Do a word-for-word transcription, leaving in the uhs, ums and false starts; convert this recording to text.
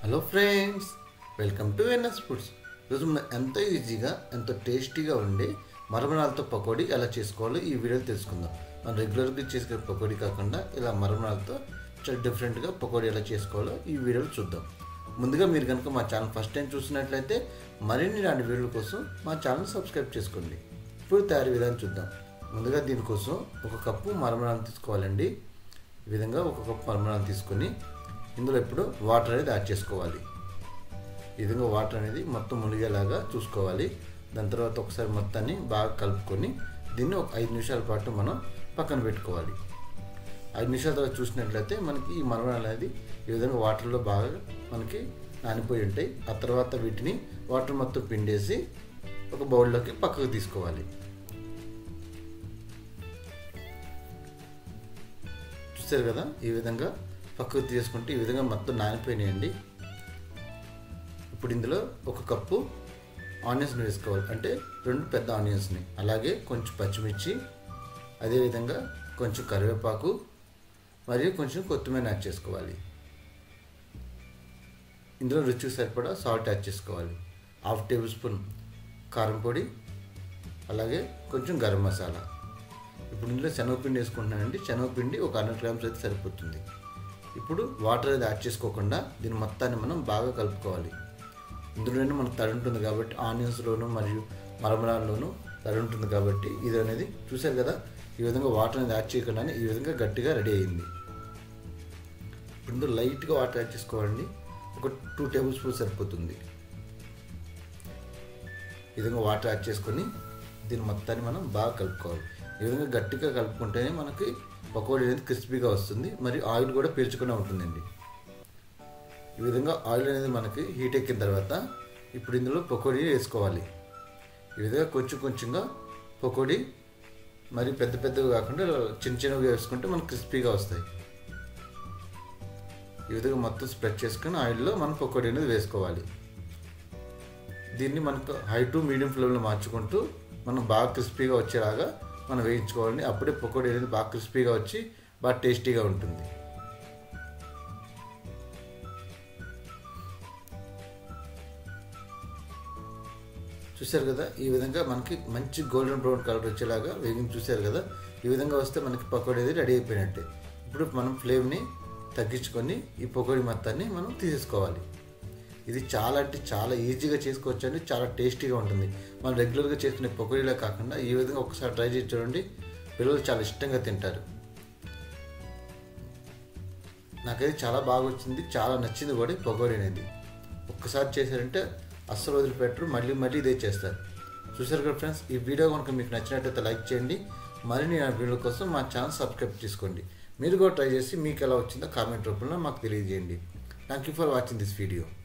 Hello friends, welcome to NS foods. ఈరోజు మనం ఎంతో ఈజీగా ఎంతో టేస్టీగా ఉండే మరమరాలతో పకోడీ ఎలా చేసుకోవాలో ఈ వీడియోలో తెలుసుకుందాం. మనం రెగ్యులర్గా చేసుకునే పకోడీ కాకుండా ఇలా మరమరాలతో చాలా డిఫరెంట్గా పకోడీ ఎలా చేసుకోవాలో ఈ వీడియోలో చూద్దాం. ముందుగా మీరు కనుక మా ఛానల్ ఫస్ట్ టైం చూసినట్లయితే మరిన్ని ఇలాంటి వీడియోల కోసం మా ఛానల్ సబ్స్క్రైబ్ చేసుకోండి. ఇప్పుడు తయారీ విధానం చూద్దాం. ముందుగా దీనికోసం ఒక కప్పు మరమరాలు తీసుకోవాలండి. ఈ విధంగా ఒక కప్పు మరమరాలు తీసుకొని ఇందులో ఇప్పుడు వాటర్ అనేది యాడ్ చేసుకోవాలి. ఈ విధంగా వాటర్ అనేది మొత్తం మునిగేలాగా చూసుకోవాలి. దాని తర్వాత ఒకసారి మొత్తాన్ని బాగా కలుపుకొని దీన్ని ఒక ఐదు నిమిషాల పాటు మనం పక్కన పెట్టుకోవాలి. ఐదు నిమిషాల తర్వాత చూసినట్లయితే మనకి ఈ మరమరాలు అనేది ఈ విధంగా వాటర్లో బాగా మనకి నానిపోయి ఉంటాయి. ఆ తర్వాత వీటిని వాటర్ మొత్తం పిండేసి ఒక బౌల్లోకి పక్కకు తీసుకోవాలి. చూసారు కదా, ఈ విధంగా పక్కకు తీసుకుంటే ఈ విధంగా మొత్తం నానిపోయినాయండి. ఇప్పుడు ఇందులో ఒక కప్పు ఆనియన్స్ని వేసుకోవాలి, అంటే రెండు పెద్ద ఆనియన్స్ని, అలాగే కొంచెం పచ్చిమిర్చి, అదేవిధంగా కొంచెం కరివేపాకు మరియు కొంచెం కొత్తిమీర యాడ్ చేసుకోవాలి. ఇందులో రుచికి సరిపడా సాల్ట్ యాడ్ చేసుకోవాలి. హాఫ్ టేబుల్ స్పూన్ కారం పొడి, అలాగే కొంచెం గరం మసాలా. ఇప్పుడు ఇందులో శనగపిండి వేసుకుంటున్నానండి. శనగపిండి ఒక హండ్రెడ్ గ్రామ్స్ అయితే సరిపోతుంది. ఇప్పుడు వాటర్ అనేది యాడ్ చేసుకోకుండా దీని మొత్తాన్ని మనం బాగా కలుపుకోవాలి. ఇందులోనే మనకు తడి ఉంటుంది కాబట్టి, ఆనియన్స్లోను మరియు మరమరాల్లోనూ తడి ఉంటుంది కాబట్టి ఇది అనేది చూసారు కదా, ఈ విధంగా వాటర్ అనేది యాడ్ చేయకుండానే ఈ విధంగా గట్టిగా రెడీ అయింది. ఇప్పుడు ఇందులో లైట్గా వాటర్ యాడ్ చేసుకోవాలండి. ఒక టూ టేబుల్ స్పూన్ సరిపోతుంది. ఈ విధంగా వాటర్ యాడ్ చేసుకొని దీని మొత్తాన్ని మనం బాగా కలుపుకోవాలి. ఈ విధంగా గట్టిగా కలుపుకుంటేనే మనకి పకోడీ అనేది క్రిస్పీగా వస్తుంది, మరి ఆయిల్ కూడా పీల్చకుండా ఉంటుందండి. ఈ విధంగా ఆయిల్ అనేది మనకి హీట్ ఎక్కిన తర్వాత ఇప్పుడు ఇందులో పకోడీ వేసుకోవాలి. ఈ విధంగా కొంచెం కొంచెంగా పకోడీ, మరి పెద్ద పెద్దవి కాకుండా చిన్న చిన్నవి వేసుకుంటే మనకు క్రిస్పీగా వస్తాయి. ఈ విధంగా మొత్తం స్ప్రెడ్ చేసుకొని ఆయిల్లో మనం పకోడీ అనేది వేసుకోవాలి. దీన్ని మనకు హై టు మీడియం ఫ్లేమ్లో మార్చుకుంటూ మనం బాగా క్రిస్పీగా వచ్చేలాగా మనం వేయించుకోవాలండి. అప్పుడే పకోడీ అనేది బాగా క్రిస్పీగా వచ్చి బాగా టేస్టీగా ఉంటుంది. చూసారు కదా, ఈ విధంగా మనకి మంచి గోల్డెన్ బ్రౌన్ కలర్ వచ్చేలాగా వేగించి చూసారు కదా. ఈ విధంగా వస్తే మనకి పకోడీ అనేది రెడీ అయిపోయినట్టే. ఇప్పుడు మనం ఫ్లేమ్ని తగ్గించుకొని ఈ పకోడీ మొత్తాన్ని మనం తీసేసుకోవాలి. ఇది చాలా అంటే చాలా ఈజీగా చేసుకోవచ్చు అండి, చాలా టేస్టీగా ఉంటుంది. మనం రెగ్యులర్గా చేసుకునే పకోడీలా కాకుండా ఈ విధంగా ఒకసారి ట్రై చేసి చూడండి, పిల్లలు చాలా ఇష్టంగా తింటారు. నాకైతే చాలా బాగా వచ్చింది, చాలా నచ్చింది కూడా పకోడీ అనేది. ఒక్కసారి చేశారంటే అస్సలు వదిలిపెట్టరు, మళ్ళీ మళ్ళీ ఇదే చేస్తారు. చూసారు కదా ఫ్రెండ్స్, ఈ వీడియో కనుక మీకు నచ్చినట్లయితే లైక్ చేయండి. మరిన్ని వీడియోల కోసం మా ఛానల్ సబ్స్క్రైబ్ చేసుకోండి. మీరు కూడా ట్రై చేసి మీకు ఎలా వచ్చిందో కామెంట్ రూపంలో మాకు తెలియజేయండి. Thank you for watching this video.